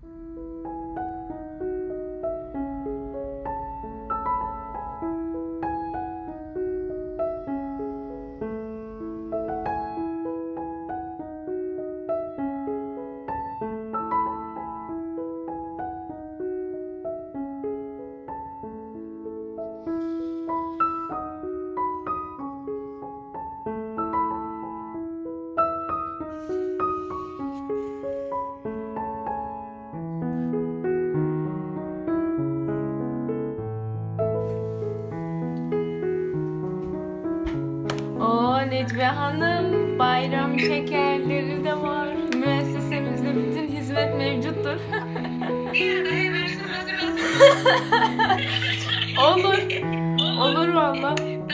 Necbe Hanım, bayram şekerleri de var. Müessesemizde bütün hizmet mevcuttur. Olur. Olur valla.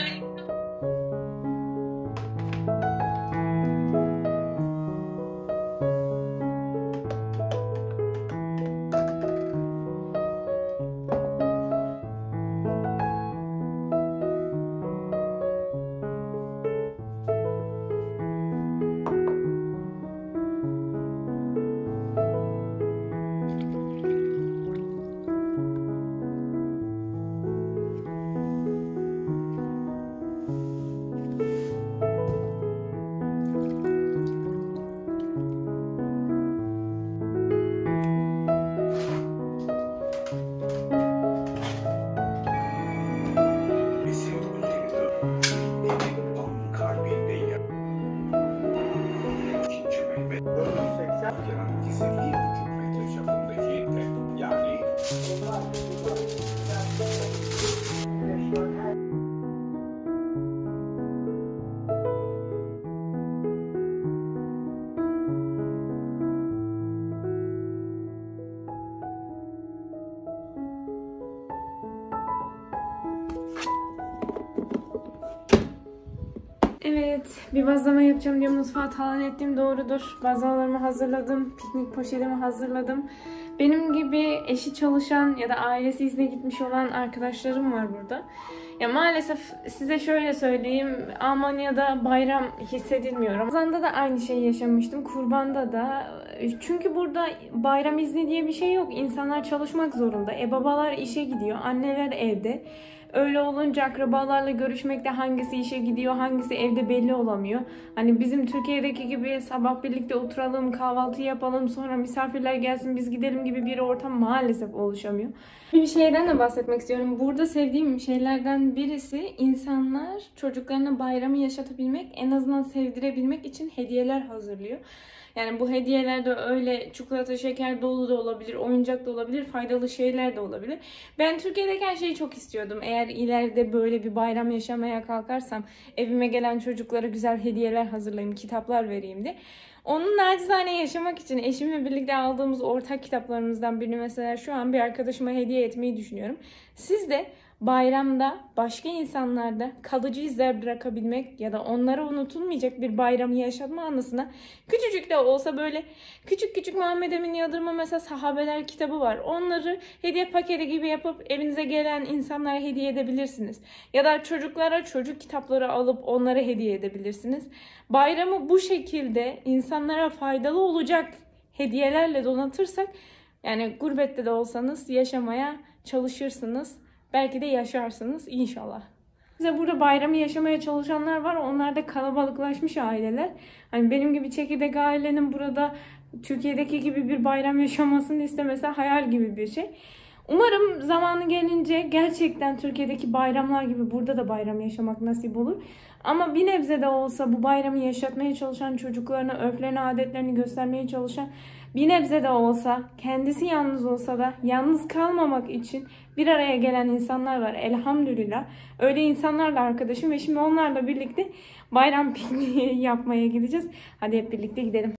Evet, bir bazlama yapacağım diye mutfağa talan ettiğim doğrudur. Bazlamalarımı hazırladım, piknik poşetimi hazırladım. Benim gibi eşi çalışan ya da ailesi izne gitmiş olan arkadaşlarım var burada. Ya maalesef size şöyle söyleyeyim, Almanya'da bayram hissedilmiyor. Ramazan'da da aynı şeyi yaşamıştım, Kurban'da da. Çünkü burada bayram izni diye bir şey yok. İnsanlar çalışmak zorunda. Babalar işe gidiyor, anneler evde. Öyle olunca akrabalarla görüşmekte hangisi işe gidiyor, hangisi evde belli olamıyor. Hani bizim Türkiye'deki gibi sabah birlikte oturalım, kahvaltı yapalım, sonra misafirler gelsin biz gidelim gibi bir ortam maalesef oluşamıyor. Bir şeyden de bahsetmek istiyorum. Burada sevdiğim şeylerden birisi insanlar çocuklarına bayramı yaşatabilmek, en azından sevdirebilmek için hediyeler hazırlıyor. Yani bu hediyeler de öyle çikolata, şeker dolu da olabilir, oyuncak da olabilir, faydalı şeyler de olabilir. Ben Türkiye'deki her şeyi çok istiyordum. Eğer ileride böyle bir bayram yaşamaya kalkarsam evime gelen çocuklara güzel hediyeler hazırlayayım, kitaplar vereyim diye. Onun nacizane yaşamak için eşimle birlikte aldığımız ortak kitaplarımızdan birini mesela şu an bir arkadaşıma hediye etmeyi düşünüyorum. Siz de bayramda başka insanlarda kalıcı izler bırakabilmek ya da onlara unutulmayacak bir bayramı yaşatma anısına küçücük de olsa böyle küçük Muhammed Emin Yıldırım'ın mesela Sahabeler kitabı var. Onları hediye paketi gibi yapıp evinize gelen insanlara hediye edebilirsiniz. Ya da çocuklara çocuk kitapları alıp onlara hediye edebilirsiniz. Bayramı bu şekilde insanlara faydalı olacak hediyelerle donatırsak yani gurbette de olsanız yaşamaya çalışırsınız. Belki de yaşarsınız inşallah. Bize burada bayramı yaşamaya çalışanlar var. Onlar da kalabalıklaşmış aileler. Hani benim gibi çekirdek ailenin burada Türkiye'deki gibi bir bayram yaşamasını istemesi hayal gibi bir şey. Umarım zamanı gelince gerçekten Türkiye'deki bayramlar gibi burada da bayram yaşamak nasip olur. Ama bir nebze de olsa bu bayramı yaşatmaya çalışan çocuklarına, örflerini, adetlerini göstermeye çalışan bir nebze de olsa, kendisi yalnız olsa da yalnız kalmamak için bir araya gelen insanlar var elhamdülillah. Öyle insanlarla arkadaşım ve şimdi onlarla birlikte bayram pikniği yapmaya gideceğiz. Hadi hep birlikte gidelim.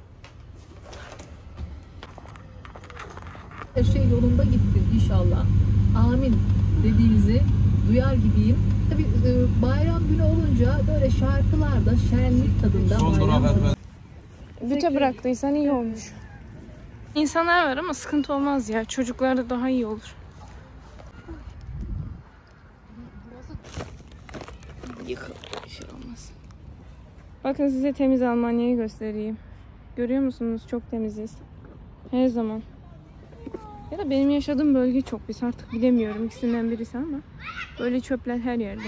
Her şey yolunda gitsin inşallah. Amin dediğinizi duyar gibiyim. Tabii bayram günü olunca böyle şarkılarda şenlik tadında bayram. Büte bıraktıysan iyi olmuş. İnsanlar var ama sıkıntı olmaz ya. Çocuklarda daha iyi olur. Yıkıl. Bir şey olmaz. Bakın size temiz Almanya'yı göstereyim. Görüyor musunuz? Çok temiziz. Her zaman. Ya da benim yaşadığım bölge çok pis, artık bilemiyorum ikisinden birisi ama böyle çöpler her yerde.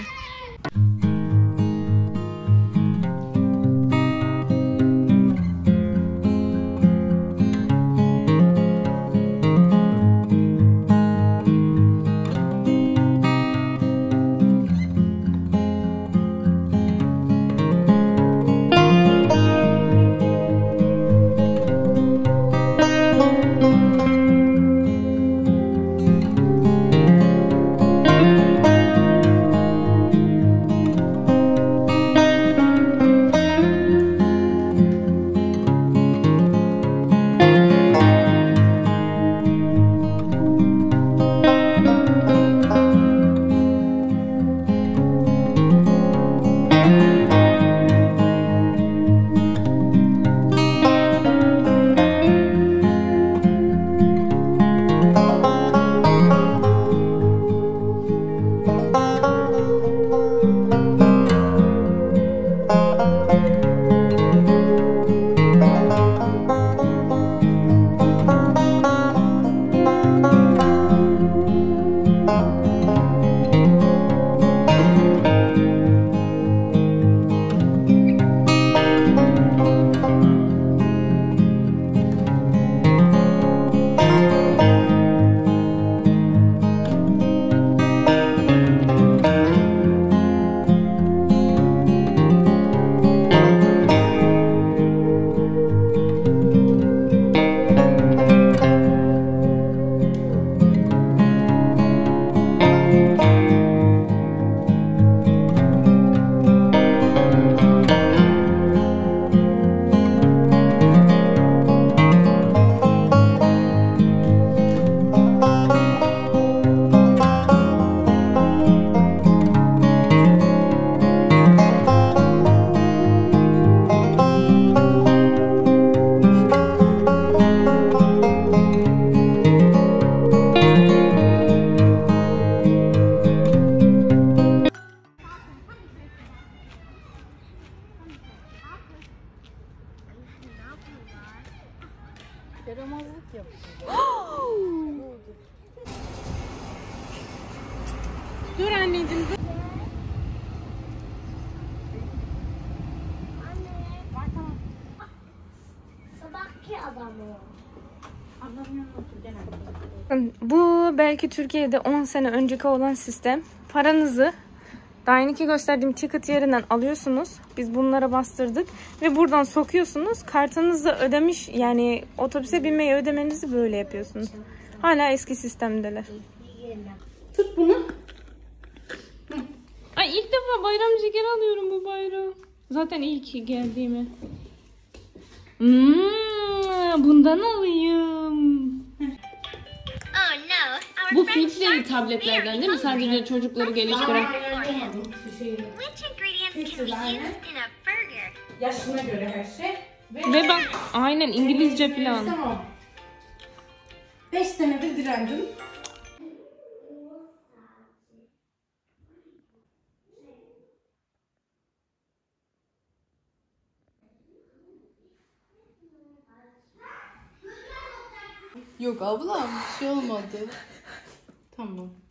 Yaramazlık yapıyor. Dur anneciğim. Sabahki adamı. Bu belki Türkiye'de 10 sene önceki olan sistem. Paranızı daha yeni gösterdiğim ticket yerinden alıyorsunuz. Biz bunlara bastırdık ve buradan sokuyorsunuz. Kartınızla ödemiş, yani otobüse binmeyi ödemenizi böyle yapıyorsunuz. Hala eski sistemdeler. Tut bunu. Ay ilk defa bayram şeker alıyorum bu bayram. Zaten ilk geldiğimi. Bundan alayım. Bu fix değil tabletlerden değil mi? Sadece çocukları geliştiren. Yaşına göre her şey. Ve bak aynen İngilizce falan. Tamam. 5 senedir direndim. Yok ablam bir şey olmadı. Tamam.